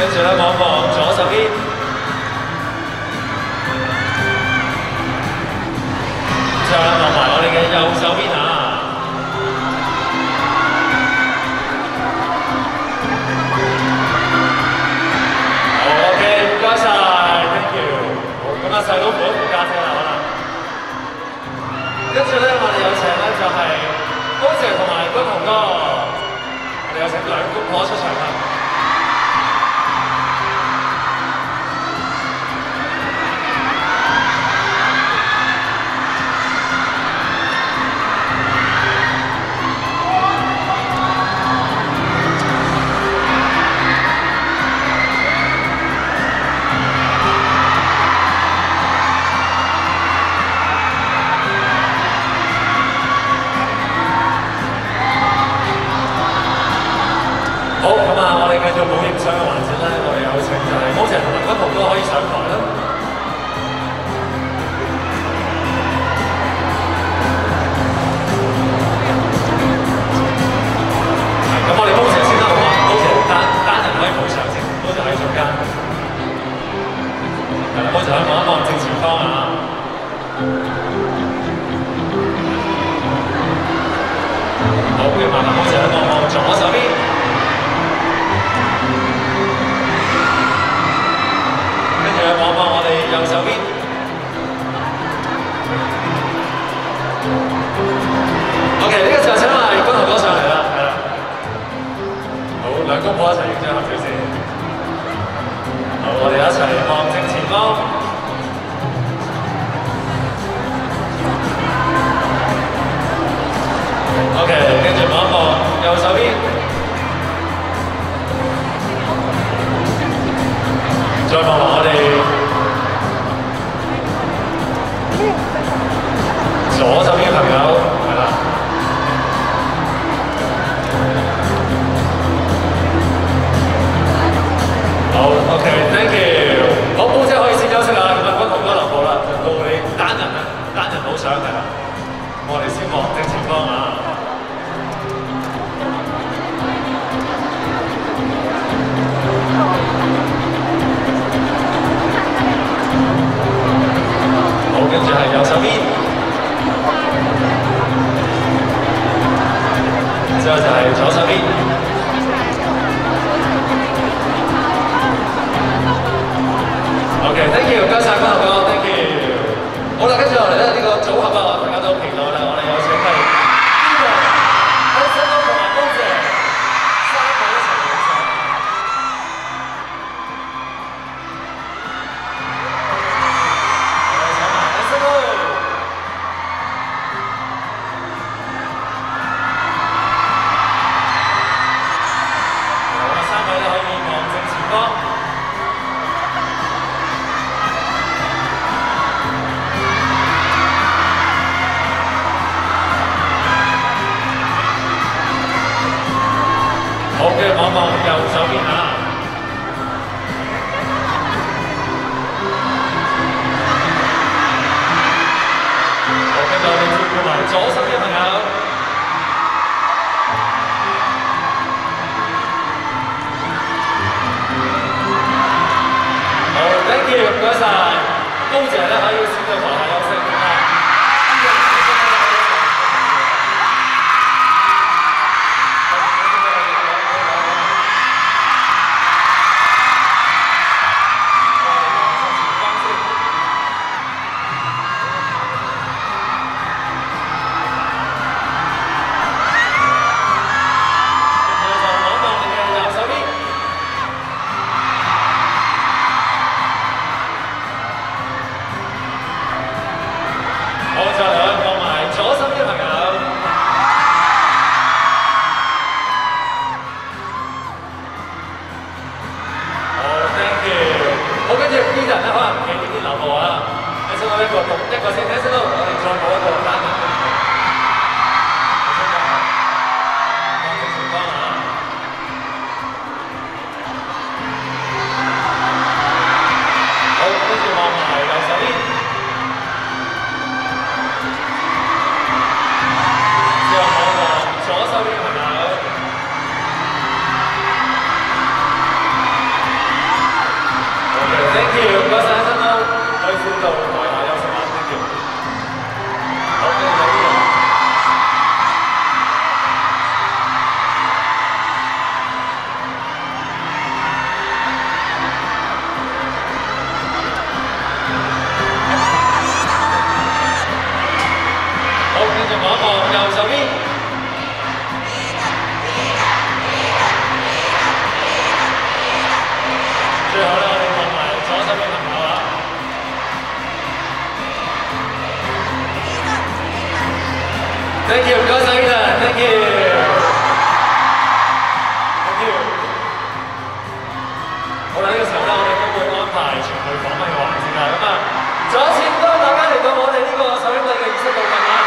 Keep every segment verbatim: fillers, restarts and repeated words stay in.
跟住咧望一望左手邊，之後咧望埋我哋嘅右手邊啊。好 ，OK， 唔該晒 ，thank you。好，咁啊細佬扶一扶家姐啦，可能。跟住咧，我哋有請咧就係高姐同埋君雄哥，我哋有請兩公婆出場啦。 好咁啊！我哋繼續冇影相嘅環節咧，我哋有請就係高姐同埋君雄都可以上台啦。咁我哋高姐先啦，好嘛？高姐單單人可以冇場先，高姐喺中間。係啦，高姐可以望一望正前方啊！好，跟住麻煩高姐去望望左手邊。 望望我哋右手邊 ，OK， 呢個時候請埋君雄哥上嚟啦，係啦，好，兩公婆一齊影張合照先，好，我哋一齊望正前方 ，OK， 跟住望一望右手邊，再望望我哋。 左手邊嘅朋友係啦，好 ，OK，thank you， 好，寶姐可以先休息啦，咁啊，君雄哥留步啦，就到你單人啊，單人好相係啦，我哋先望正前方啊。好，跟住係右手邊。 之後就係左手邊。OK，thank you， 唔該晒君雄哥 ，thank you。好啦，跟住落嚟咧，呢個組合啊，大家都期待啦。我哋有請係邊個？喺新哥同埋高姐三個一齊影相。我哋請埋喺新哥。 好嘅，望望右手邊啊！好，跟住我哋照顧埋左手邊嘅朋友。好 ，thank you， 唔該晒。高姐咧可以先到台下休息啊。 好，跟住啲人咧可能唔記呢啲流步啊，你先攞一個獨一個先，睇先咯，我哋再攞一個單人嘅。望正前方啊！好，跟住望埋右手邊，之後望望左手邊嘅朋友。 Thank you， 唔該晒 Ethan，Thank you，Thank you。好啦，呢個時候咧，我哋都會安排傳媒訪問嘅環節啦。咁啊，再一次歡迎大家嚟到我哋呢個首映禮嘅儀式部分啊！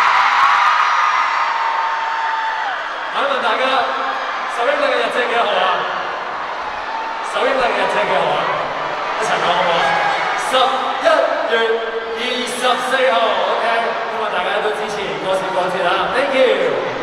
我想問大家，首映禮嘅日子係幾多號啊？首映禮嘅日子係幾號啊？一齊講好唔好啊？十一月二十四號 ，OK。希望大家都支持歌詞歌節啦 ，Thank you。